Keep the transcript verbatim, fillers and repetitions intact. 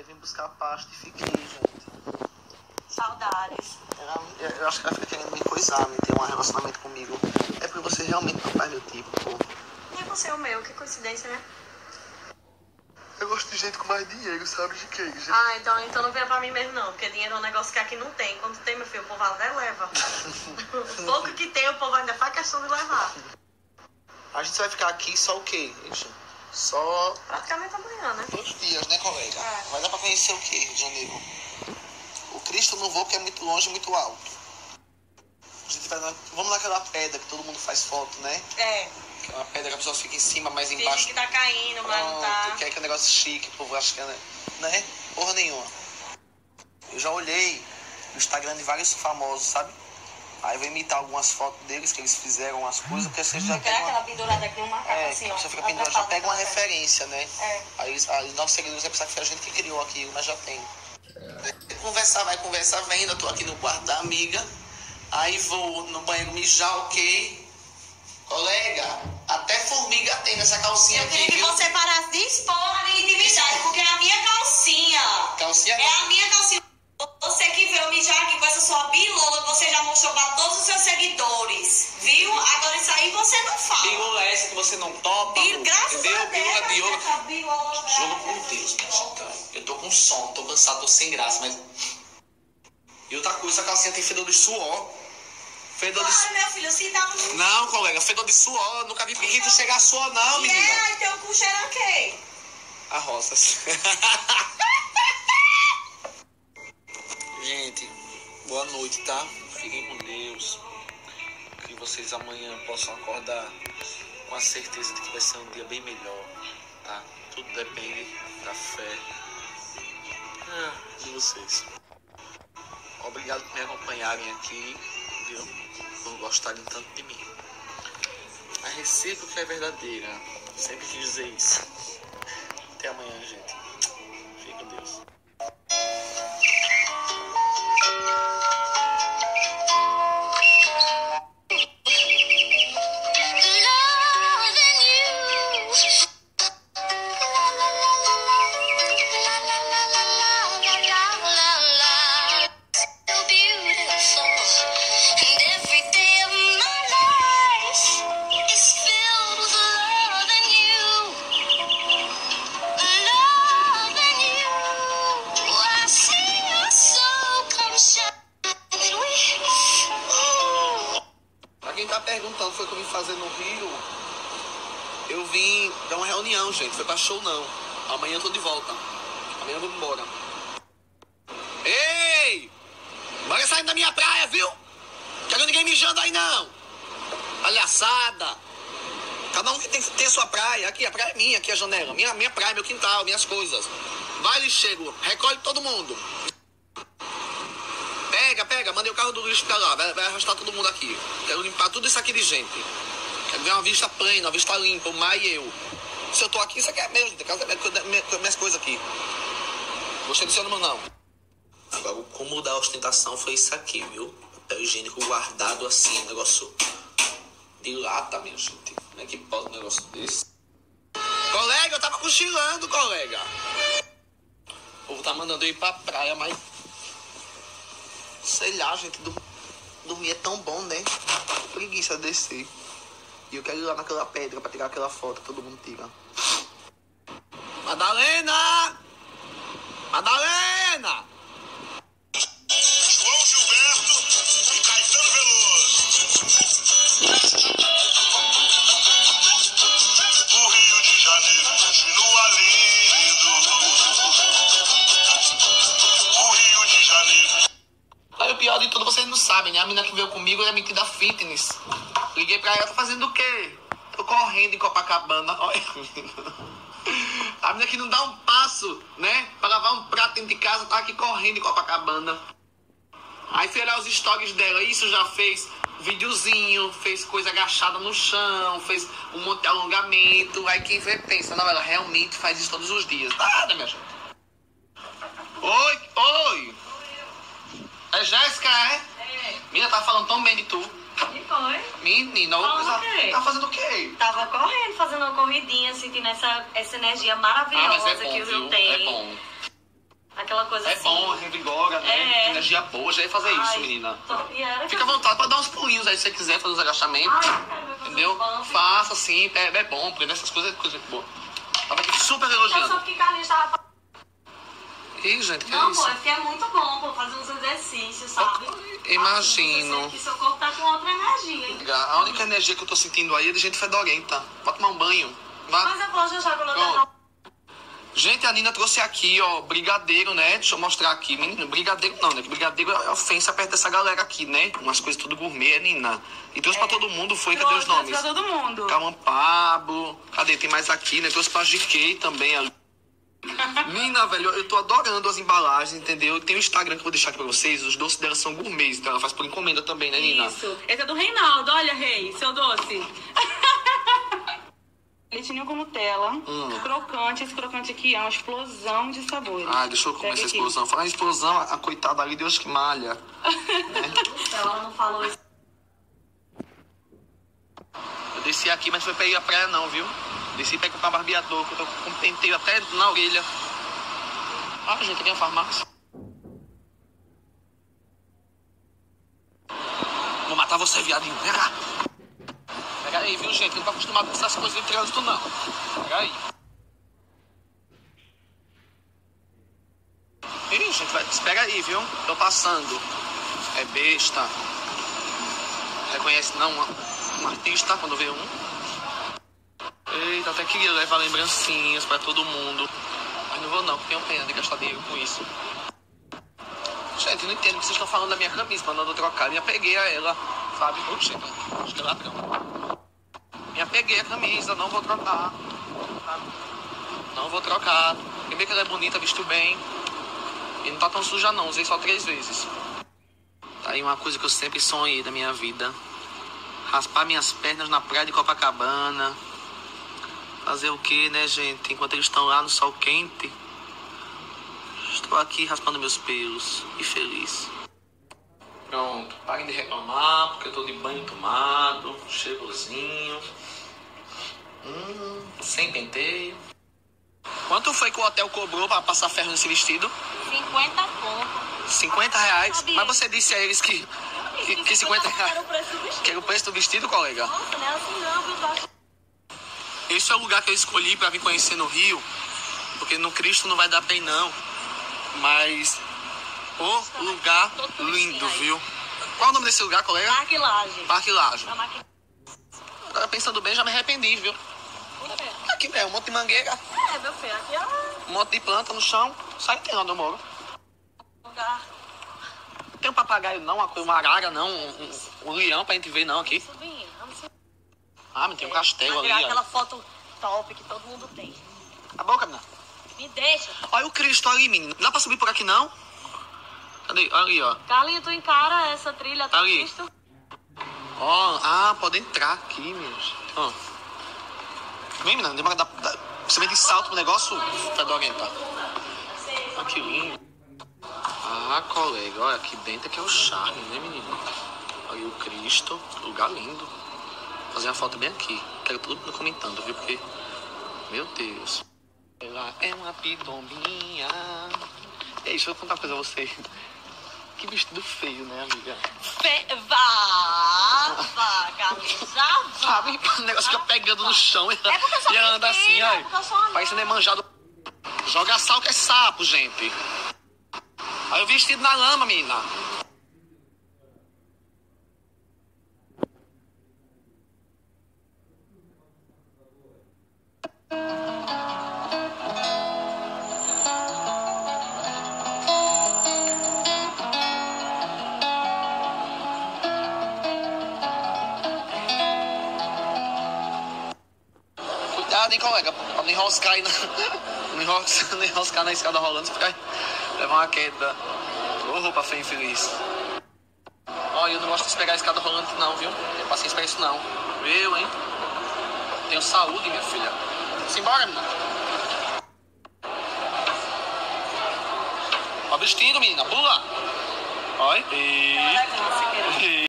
vim buscar pasta e fiquei, gente. Saudades. Ela, eu acho que ela fica querendo me coisar, me ter um relacionamento comigo. É porque você realmente não faz meu tipo, pô. Nem você é o meu, que coincidência, né? Eu gosto de gente com mais dinheiro, sabe de quê? Gente... Ah, então, então não venha pra mim mesmo não, porque dinheiro é um negócio que aqui não tem. Quando tem, meu filho, o povo até leva. O pouco que tem, o povo ainda faz questão de levar. A gente vai ficar aqui só o quê, gente? Só... Praticamente amanhã, né? Dois dias, né, colega? É. Vai dar pra conhecer o quê, Rio de Janeiro? O Cristo não vou, porque é muito longe, muito alto. A gente vai na... Vamos naquela pedra que todo mundo faz foto, né? É. Que é uma pedra que a pessoa fica em cima, mas Finge embaixo... que tá caindo, mas não tá. Que é aquele negócio chique, o povo acha que é... Né? Porra nenhuma. Eu já olhei no Instagram de vários famosos, sabe? Aí eu vou imitar algumas fotos deles, que eles fizeram umas coisas, porque você já Você pega aquela uma... pendurada aqui, uma macaco É, assim, ó. você fica pendurado, já pega uma atrapalhada. referência, né? É. Aí, aí nossos seguidores vão pensar que foi a gente que criou aquilo, mas já tem. Conversar, vai conversar, vem, eu tô aqui no quarto da amiga, aí vou no banheiro mijar, ok? Colega, até formiga tem nessa calcinha Eu aqui, queria que viu? você parasse de expor a minha intimidade, porque é a minha calcinha. Calcinha É a minha calcinha. Você que veio mijar aqui com essa sua bilola, que você já mostrou pra todos os seus seguidores, viu? Agora isso aí você não fala. Bilola é essa que você não topa, Bil- amor, graças entendeu? a Deus, Bilola de ouro. essa bilola Juro por Deus, minha gente, eu tô com sono, tô cansado, tô sem graça, mas... E outra coisa, a calcinha tem fedor de suor. Fedor de Claro, suor. meu filho, se dá um... Não, colega, fedor de suor. Nunca vi pirrito chegar a suor, não, E menina. é, aí teu cu cheira a quê? A rosas. Gente, boa noite, tá? Fiquem com Deus. Que vocês amanhã possam acordar com a certeza de que vai ser um dia bem melhor, tá? Tudo depende da fé ah, de vocês. Obrigado por me acompanharem aqui, viu? Por gostarem tanto de mim. A recíproca é verdadeira. Sempre quis dizer isso. Até amanhã, gente. Fique com Deus. Quem tá perguntando foi o que eu vim fazer no Rio. Eu vim dar uma reunião, gente. Foi pra show, não. Amanhã eu tô de volta. Amanhã eu vou embora. Ei! Bora saindo da minha praia, viu? Quero ninguém mijando aí, não. Palhaçada. Cada um tem, tem a sua praia. Aqui, a praia é minha, aqui é a janela. Minha, minha praia, meu quintal, minhas coisas. Vai, lixeiro. Recolhe todo mundo. Pega, pega, mandei o carro do lixo pra lá, vai, vai arrastar todo mundo aqui. Quero limpar tudo isso aqui de gente. Quero ver uma vista plena, uma vista limpa, o mar e eu. Se eu tô aqui, isso aqui é meu, gente. Casa é minha, minhas coisas aqui. Gostei do seu número, não. Agora, o cúmulo da ostentação foi isso aqui, viu? Papel higiênico guardado assim, um negócio de lata, minha gente. Como é que pode um negócio desse? Colega, eu tava cochilando, colega. O povo tá mandando eu ir pra praia, mas... Sei lá, gente, dur- dormir é tão bom, né? Preguiça de descer. E eu quero ir lá naquela pedra pra tirar aquela foto que todo mundo tira. Madalena! Madalena! João Gilberto e Caetano Veloso. O Rio de Janeiro continua lindo. O Rio de Janeiro. Aí o pior de tudo, vocês não sabem, né? A menina que veio comigo é a mentira fitness. Liguei pra ela, tá fazendo o quê? Tô correndo em Copacabana. Olha. A menina que não dá um passo, né? Pra lavar um prato dentro de casa, tá aqui correndo em Copacabana. Aí fui olhar os stories dela, isso já fez videozinho, fez coisa agachada no chão, fez um monte de alongamento. Aí quem vê pensa, não, ela realmente faz isso todos os dias. Nada, minha gente. Oi, oi. É Jéssica, é? É. Menina, tá falando tão bem de tu. E foi? Menina, Falando coisa... o quê? tá fazendo o quê? Tava correndo, fazendo uma corridinha, sentindo essa, essa energia Ah, mas maravilhosa é bom, que o viu? Rio tem. É bom. aquela coisa É assim. bom, revigora, né? É. Tem energia boa, já ia fazer isso, Ai, menina. tô- e era Fica à que- vontade pra dar uns pulinhos aí se você quiser fazer uns agachamentos. Ai, eu quero ver fazer Entendeu? um bump. Faça assim, é, é bom, porque nessas coisas é coisa boa. Tava aqui super É só elogiando. porque Carlinhos tava... Ih, gente, que Não, isso? pô, é porque é muito bom, pô, fazer uns exercícios, sabe? Imagino. Assim, você sente que seu corpo tá com outra energia, hein? A única energia que eu tô sentindo aí é de gente fedorenta. Vai tomar um banho. Vá. Mas eu posso já quando eu Pronto. terminar. Gente, a Nina trouxe aqui, ó, brigadeiro, né? Deixa eu mostrar aqui. Menino, brigadeiro não, né? Que brigadeiro é ofensa perto dessa galera aqui, né? Umas coisas tudo gourmet, é, Nina. E trouxe pra todo mundo, foi? Cadê os nomes? Pra todo mundo. Calma, Pablo. Cadê? Tem mais aqui, né? Trouxe pra G K também ali. Nina, velho, eu tô adorando as embalagens, entendeu? Tem o Instagram que eu vou deixar aqui pra vocês. Os doces dela são gourmets, então ela faz por encomenda também, né, Nina? Isso. Esse é do Reinaldo, olha, Rei, seu doce. Leitinho com Nutella, Hum. crocante. Esse crocante aqui é uma explosão de sabores. Ah, deixa eu comer Pega essa aqui. explosão. Falar em explosão, a coitada ali, Deus que malha. Ela não falou isso. Eu desci aqui, mas não foi pra ir à praia não, viu? Desci pra comprar barbeador, que eu tô com penteio até na orelha. Ah, gente, tem a farmácia. Vou matar você, viadinho. Pega. Pega aí, viu, gente? Não tô acostumado com essas coisas de trânsito, não. Pega aí. Ih, gente, vai... espera aí, viu? Tô passando. É besta. Reconhece não um, um artista quando vê um. Eita, até queria levar lembrancinhas pra todo mundo. Mas não vou não, porque tenho pena de gastar dinheiro com isso. Gente, eu não entendo o que vocês estão falando da minha camisa, mandando eu trocar. Me apeguei a ela, sabe? Oxe, acho que é ladrão. Me apeguei a camisa, não vou trocar. Sabe? Não vou trocar. Primeiro que ela é bonita, vestiu bem. E não tá tão suja não, usei só três vezes. Tá aí uma coisa que eu sempre sonhei da minha vida. Raspar minhas pernas na praia de Copacabana. Fazer o que, né, gente? Enquanto eles estão lá no sol quente, estou aqui raspando meus pelos e feliz. Pronto, parem de reclamar, porque eu tô de banho tomado, cheirosinho. Hum, sem penteio. Quanto foi que o hotel cobrou para passar ferro nesse vestido? cinquenta pontos. cinquenta reais? Sabia. Mas você disse a eles que, que, que cinquenta reais Era o preço do vestido. que era o preço do vestido, colega? Nossa, não é assim não, viu? Tá... Esse é o lugar que eu escolhi para vir conhecer no Rio, porque no Cristo não vai dar bem não, mas o lugar lindo, viu? Qual é o nome desse lugar, colega? Parque Laje. Parque Laje. Tá maqui... Agora pensando bem, já me arrependi, viu? Aqui mesmo, um monte de mangueira, É, meu filho, aqui é um um monte de planta no chão, sai tem lá onde eu moro. lugar Tem um papagaio não, uma, uma arara não, um, um, um leão pra gente ver não aqui. subindo. Vamos subir. Ah, mas tem um castelo Pra ali, tirar aquela ó. foto top que todo mundo tem. A boca, menina. Me deixa. Olha o Cristo ali, menino. Não dá pra subir por aqui, não? Cadê? Ali, ó. Carlinho, tu encara essa trilha, tá Ali. visto? Ó, ah, pode entrar aqui, meus. Ó. Vem, menina, demora da, da, você vem de salto pro negócio fedorenta. Olha que lindo. Ah, colega, olha, aqui dentro que é o charme, né, menino? Olha o Cristo, lugar lindo. Vou fazer uma foto bem aqui. Quero todo mundo comentando, viu? Porque, meu Deus. Ela é uma pitombinha. E aí, deixa eu contar uma coisa a você. Que vestido feio, né, amiga? Fe... Vá, vá, Carlinhos, já vá. Sabe? O negócio fica pegando no chão e, É porque eu sou e ela anda assim, pequena, ó. é porque eu sou anã. Parecendo manjado. Joga sal que é sapo, gente. Aí o vestido na lama, menina. Cuidado, hein, colega, pra não enroscar aí na... não, enroscar, não enroscar na escada rolando, você vai levar uma queda. Ô, roupa feia infeliz. Olha, eu não gosto de pegar a escada rolante não, viu? Não tenho paciência pra isso não. Eu, hein? Tenho saúde, minha filha. Simbora, menina. Ó o vestido, menina, pula. Olha. E...